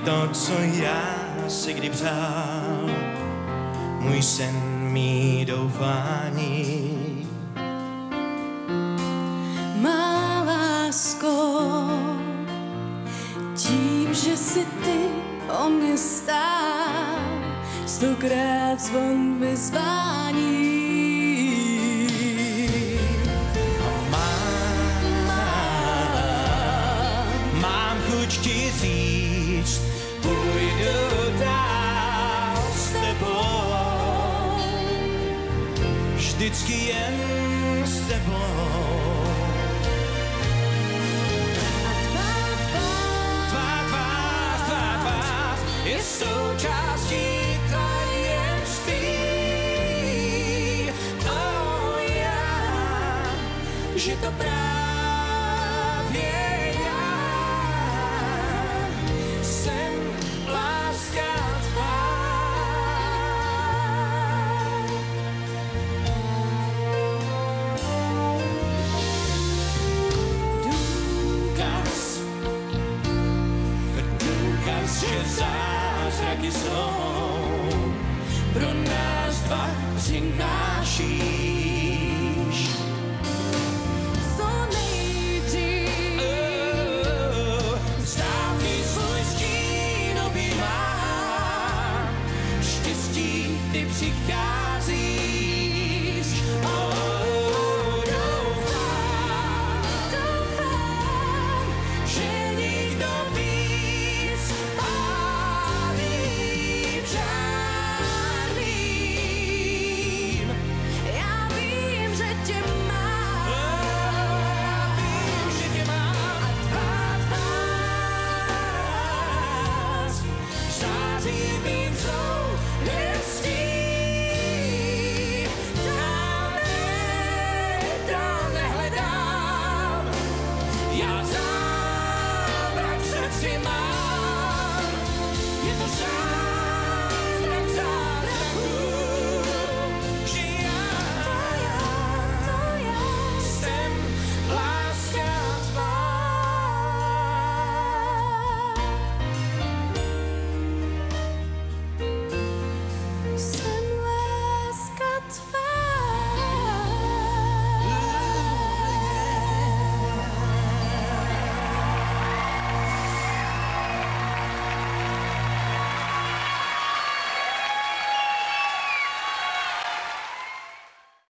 to, co já si kdy přál, můj sen, mý doufání. Má lásko, tím, že si ty o mě stál, 100krát zvon vyzvání. Mám chuť ti říct, půjdu dál s tebou, vždycky jen s tebou. Je součástí tajemství, já, že to právě já jsem láska tvá. Důkaz, že zázraky jsou, pro nás dva přinášíš. Co nejdřív Zdávky svůj stín objímá, štěstí ty přicházíš. doufám, Že nikdo víc pálí žárlím. já vím, že tě mám. Vím, že tě mám. Tvá tvář Září mým vzorem.